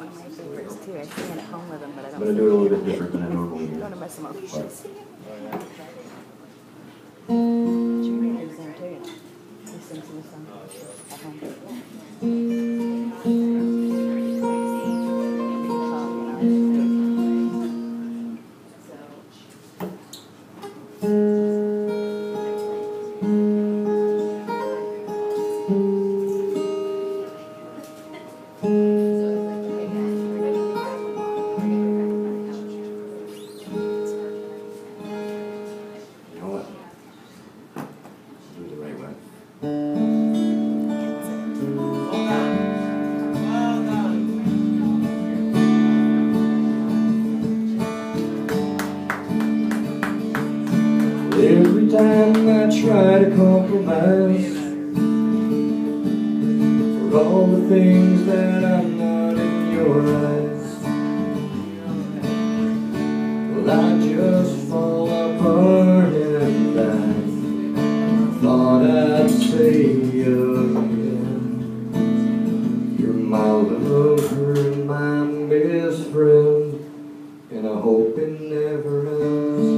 one of my favorites too. I sing it at home with them, but I I'm don't. going to do it a little bit different than I normally do. Don't want to mess them up. Right. Junior does them too. He sings them songs at home. Every time I try to compromise for all the things that I'm not in your eyes, well, I just fall apart and I thought I'd say again, you're my lover and my best friend, and I hope it never ends.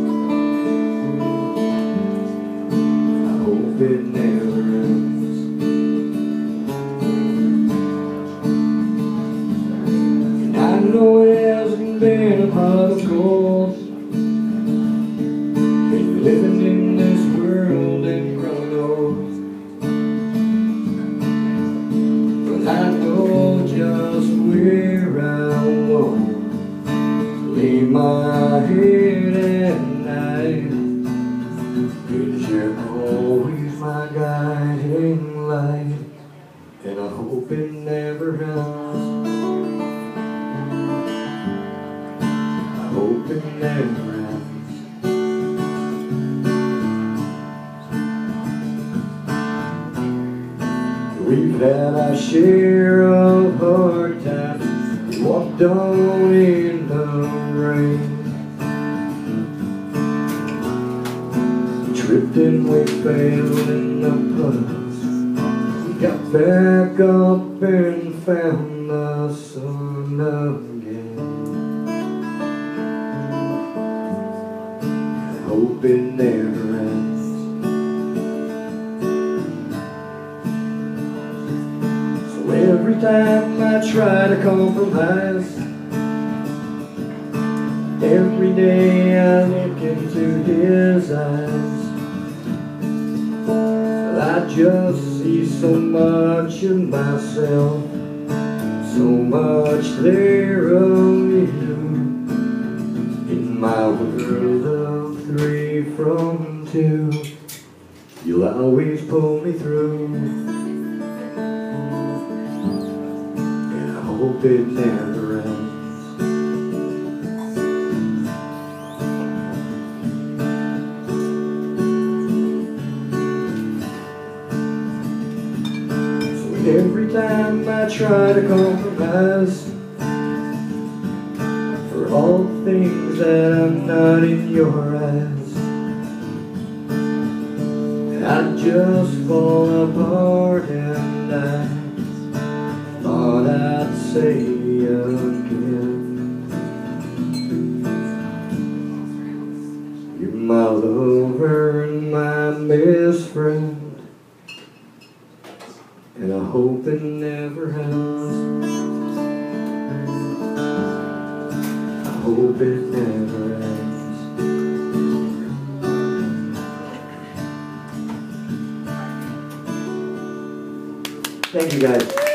It never ends. And I know it hasn't been a pot of gold, been living in this world and growing old, but I know just where I want to lay my head at night, 'cause you're always my guiding light, and I hope it never ends. I hope it never ends. We've had our share of hard times, we walked on in the rain, tripped and we failed in the putts, we got back up and found the sun again. I hope it never ends. So every time I try to compromise, every day I look into his eyes, I just see so much of myself, so much there of you, in my world of 3 from 2, you'll always pull me through, and I hope it never ends. Every time I try to compromise for all the things that I'm not in your eyes, I just fall apart and I thought I'd say again, you're my lover and my best friend, and I hope it never ends. I hope it never ends. Thank you guys.